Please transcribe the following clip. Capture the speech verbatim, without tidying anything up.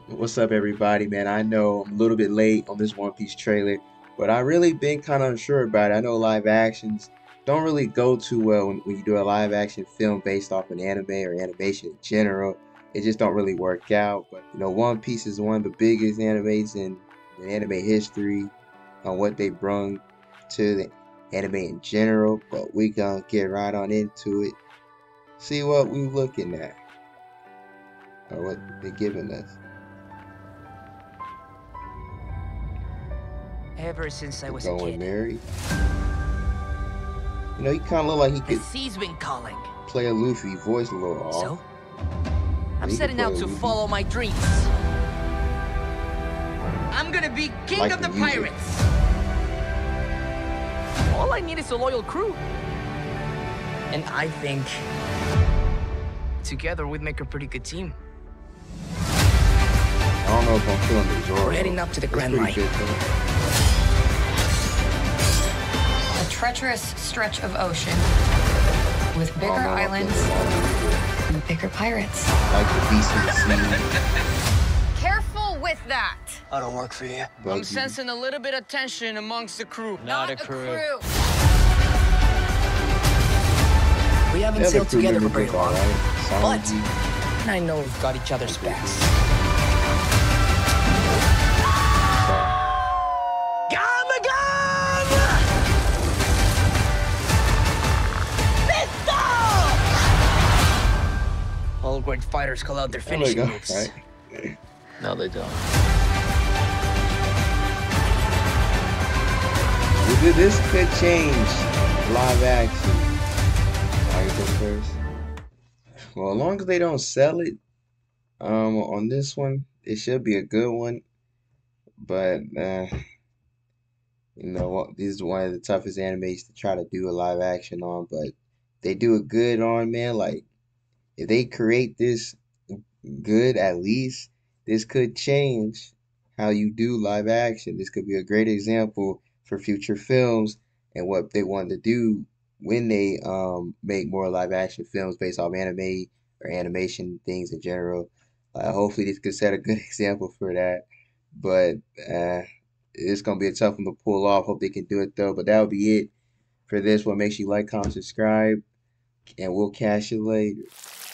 What's up, everybody, man? I know I'm a little bit late on this One Piece trailer, but I really been kind of unsure about it. I know live actions don't really go too well when, when you do a live action film based off an anime or animation in general. It just don't really work out. But you know, One Piece is one of the biggest animes in, in anime history on what they brung to the anime in general. But we gonna get right on into it. See what we looking at or what they're giving us. Ever since I was a Going kid. married. You know, he kind of look like he The could sea's been calling. play a Luffy voice a little off. So, I'm He could setting play out a to Luffy. follow my dreams. I'm gonna be king Like of the the music. pirates. All I need is a loyal crew. And I think together we'd make a pretty good team. I don't know if I'm feeling the Zoro. We're heading up to the That's Grand pretty Line. good, though. A treacherous stretch of ocean with bigger I don't know if islands that's and bigger pirates. like the beast of the sea. Careful with that. I don't work for you. Buggy. I'm sensing a little bit of tension amongst the crew. Not, a crew. We haven't The other sailed crew together for members very look long. alright. But Sanji. I know we've got each other's backs. All great fighters call out their There we finishing go. moves. Right. No, they don't. Well, this could change live action. I get this first. Well, as long as they don't sell it, um, on this one, it should be a good one. But uh, you know, what- this is one of the toughest animes to try to do a live action on. But they do it good on, man. Like if they create this good, at least this could change how you do live action. This could be a great example for future films and what they want to do when they um make more live action films based off anime or animation things in general. Uh, hopefully, this could set a good example for that. But uh, it's gonna be a tough one to pull off. Hope they can do it though. But that'll be it for this one. Make sure you like, comment, subscribe, and we'll catch you later.